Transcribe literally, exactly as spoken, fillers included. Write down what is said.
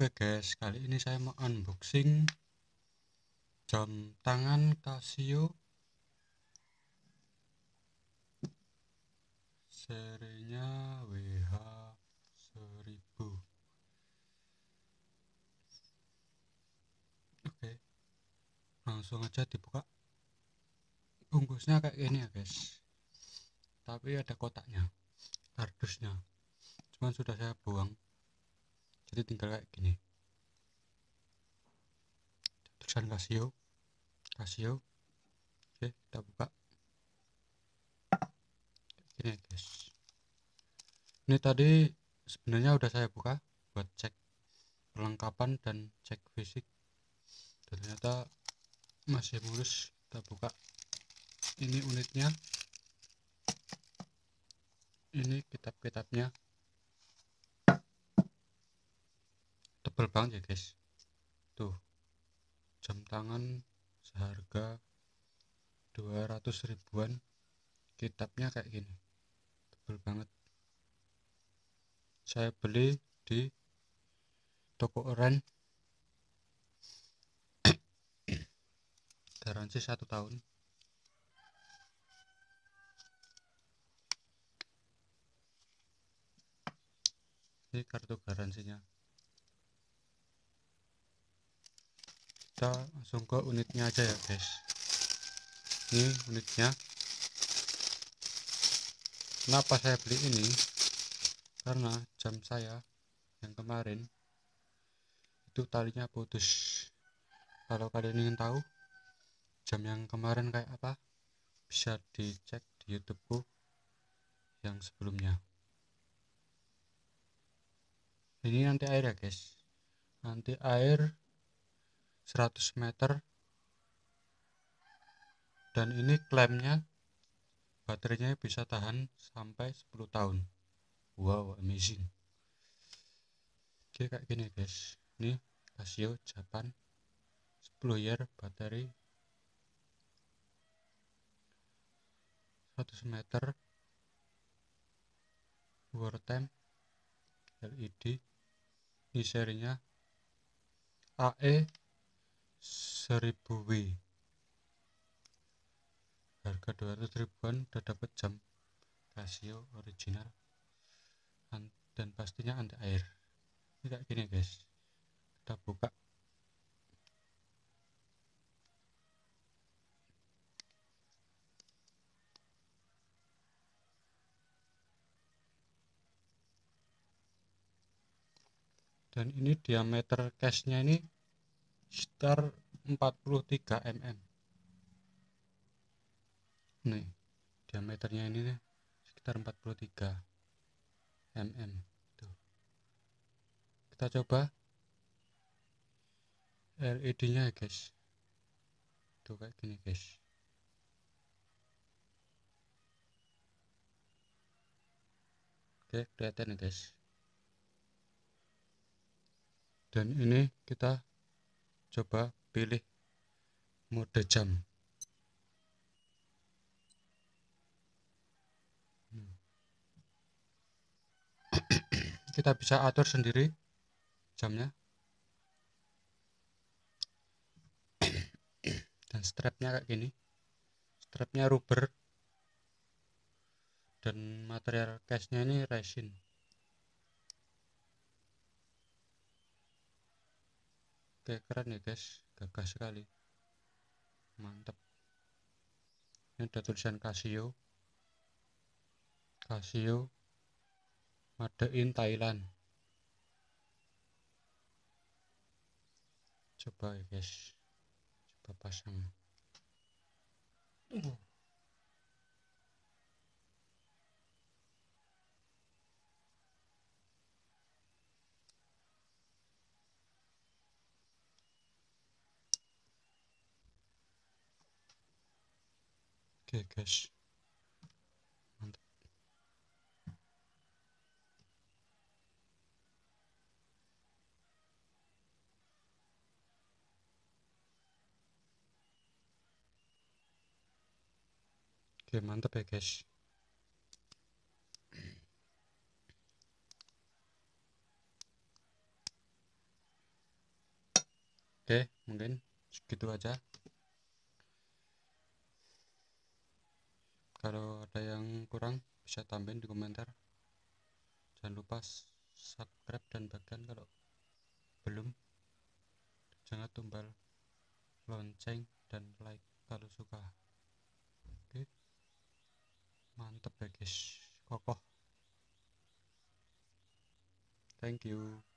Oke guys, kali ini saya mau unboxing jam tangan Casio serinya W H seribu. Oke, langsung aja dibuka. Bungkusnya kayak gini ya guys, tapi ada kotaknya, kardusnya, cuman sudah saya buang, jadi tinggal kayak gini. Tulisan Casio Casio. Oke, kita buka ini ya guys. Ini tadi sebenarnya udah saya buka buat cek perlengkapan dan cek fisik, ternyata masih mulus. Kita buka, ini unitnya, ini kitab-kitabnya, tebel banget ya guys. Tuh, jam tangan seharga dua ratus ribuan, kitabnya kayak gini, tebel banget. Saya beli di toko Oren, garansi satu tahun. Ini kartu garansinya. Kita langsung ke unitnya aja ya guys. Ini unitnya. Kenapa saya beli ini? Karena jam saya yang kemarin itu talinya putus. Kalau kalian ingin tahu jam yang kemarin kayak apa, bisa dicek di YouTubeku yang sebelumnya. Ini anti air ya guys, anti air seratus meter, dan ini klaimnya baterainya bisa tahan sampai sepuluh tahun. Wow, amazing. Oke, kayak gini guys. Ini Casio Japan sepuluh year bateri seratus meter, wartime, L E D. Ini serinya A E seribu W. Harga dua ratus ribuan udah dapat jam Casio original dan pastinya anti air. Ini kayak gini guys. Kita buka. Dan ini diameter case-nya ini sekitar empat puluh tiga milimeter. Nih, diameternya ini nih, sekitar empat puluh tiga milimeter. Tuh. Kita coba L E D-nya ya guys. Tuh kayak gini guys. Oke, kelihatan ya guys. Dan ini kita coba pilih mode jam. Kita bisa atur sendiri jamnya. Dan strapnya kayak gini. Strapnya rubber. Dan material case-nya ini resin. Oke, keren ya guys, gagah sekali, mantap. Ini ada tulisan Casio Casio made in Thailand. Coba ya guys, coba pasang. uh. Oke guys, mantap. Oke, mantap ya guys. mungkin segitu aja. Kalau ada yang kurang bisa tambahin di komentar. Jangan lupa subscribe dan bagian kalau belum, jangan tumbal lonceng dan like kalau suka. Oke, mantep ya guys, kokoh. Thank you.